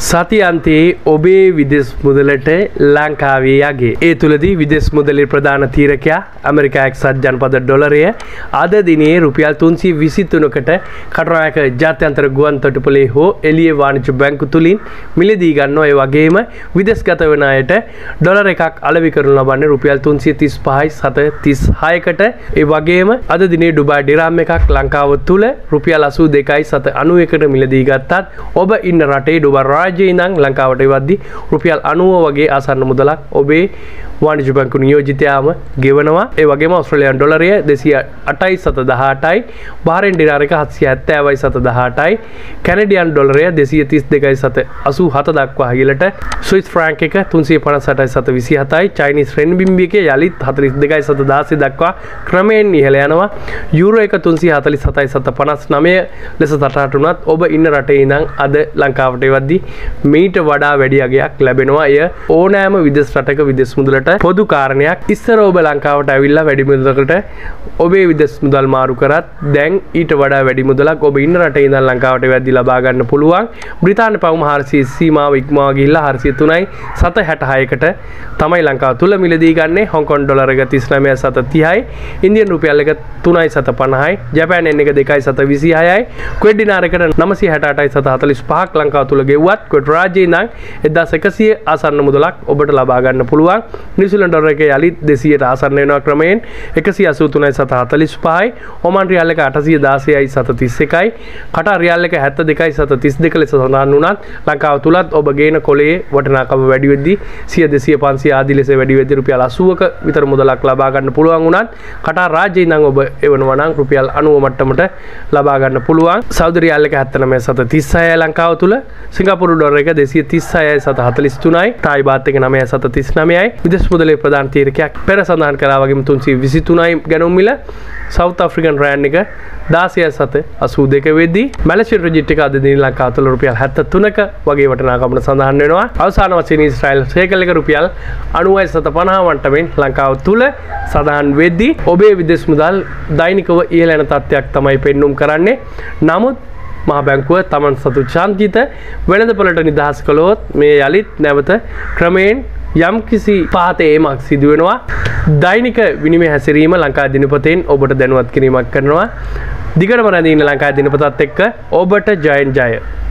සතියන්තයේ ඔබේ විදෙස් මුදලට ලංකාවේ යගේ. ඒ තුලදී විදෙස් මුදලේ ප්‍රධාන තීරකයා ඇමරිකා එක්සත් ජනපද ඩොලරය අද දිනේ රුපියල් 323කට කටුනායක ජාත්‍යන්තර ගුවන් තොටුපළේ හෝ එළියේ වාණිජ්‍ය බැංකු තුලින් මිලදී ගන්නවා. ඒ වගේම විදේශගත වන අයට ඩොලර් එකක් අලෙවි කරනු ලබන්නේ රුපියල් 335යි 736කට. ඒ වගේම අද දිනේ ඩුබායි ඩිරාම් එකක් ලංකාව තුල රුපියල් 82යි 791කට මිලදී ගත්තත් ඔබ ඉන්න රටේ ඩුබායි රාජ්‍යයේ ඉඳන් ලංකාවට එවද්දී රුපියල් 90 වගේ ආසන්න මුදලක් ඔබේ වාණිජ්‍ය බැංකු නියෝජිතයාම ගෙවනවා. ඒ වගේම ඕස්ට්‍රේලියානු ඩොලරය 208යි 718යි, බහරේන් ඩිනාර එක 770යි 718යි, කැනඩියන් ඩොලරය 232යි 787 දක්වා ඉහළට, ස්විස් ෆ්‍රැන්ක් එක 358යි 727යි, චයිනීස් රෙන්බින්බි එක යලිත් 42යි 716 දක්වා ක්‍රමයෙන් ඉහළ යනවා. යූරෝ එක 347යි 759 ලෙස තටාට වුණත් ඔබ ඉන්න රටේ ඉඳන් අද ලංකාවට එවද්දී මීට වඩා වැඩි අගයක් ලැබෙනවා. එය ඕනෑම විදේශ රටක විදේශ මුදලට පොදු කාරණයක්. ඉස්සර ඔබ ලංකාවට ඇවිල්ලා වැඩි මුදලකට ඔබේ විදේශ මුදල් මාරු කරත් දැන් ඊට වඩා වැඩි මුදලක් ඔබ ඉන්න රටේ ඉඳන් ලංකාවට එවද්දී ලබා ගන්න පුළුවන්. බ්‍රිතාන්‍ය පවුම 400 සීමාව ඉක්මවා ගිහිල්ලා 403යි 766කට තමයි ලංකාව තුල මිලදී ගන්නේ. හොංකොං ඩොලර් එක 39යි 730යි, ඉන්දියන් රුපියල් එක 3යි 750යි, ජපාන් යෙන් එක 2යි 726යි, කුවේට් ඩිනාර එකට 968යි 745ක් ලංකාව තුල ගෙවුවත් කුවේට් රාජ්‍යයේ ඉඳන් 1100 ආසන්න මුදලක් ඔබට ලබා ගන්න පුළුවන්. නිව්සීලන්ත ඩොලර් එක යලිත් 200ට ආසන්න වෙනවා ක්‍රමයෙන් 183යි 745යි, ඔමාන් රියාල් එක 816යි 731යි, කටාර් රියාල් එක 72යි 732 ලෙස සඳහන් වුණත් ලංකාව තුලත් ඔබ ගේන කොලේ වටිනාකම වැඩි වෙද්දී 100 200 500 ආදී ලෙස වැඩි වෙද්දී රුපියල් 80ක විතර මුදලක් ලබා ගන්න පුළුවන් වුණත් කටාර් රාජ්‍යයේ ඉඳන් ඔබ එවනවා නම් රුපියල් 90 මට්ටමට ලබා ගන්න පුළුවන්. සෞදි රියාල් එක 79යි 736යි ලංකාව තුල, සිංගප්පූරු ඩොලර් එක 236යි 743යි, තායි බාත් එක 9යි 739යි. විදේශ මුදලේ ප්‍රධාන තීරකයක් පෙර සඳහන් කළා වගේම 323යි ගැනුම් මිල. සවුත් ආෆ්‍රිකන් රෑන්ඩ් එක 16යි 782 වෙද්දී මැලේසියන් රිජිට් එක අද දින ලංකාව තුල රුපියල් 73ක වගේ වටිනාකමකට සඳහන් වෙනවා. අවසාන වශයෙන් ඊශ්‍රායල් ෂේකල් එක රුපියල් 90යි 750 මට්ටමින් ලංකාව තුල සඳහන් වෙද්දී ඔබේ විදේශ මුදල් දෛනිකව ඉහළ යන තත්ත්වයක් තමයි පෙන්눔 කරන්නේ. නමුත් මහා බැංකුව තමන් සතු ශාන්තිත වෙළඳපොළට නිදහස් කළොත් මේ යලිත් නැවත ක්‍රමයෙන් යම්කිසි පහත ඒමක් සිදු වෙනවා. දෛනික විනිමය හැසිරීම ලංකා දිනපතෙන් ඔබට දැනුවත් කිරීමක් කරනවා. දිගටම රැඳී ඉන්න ලංකා දිනපතත් එක්ක ඔබට ජයෙන් ජය.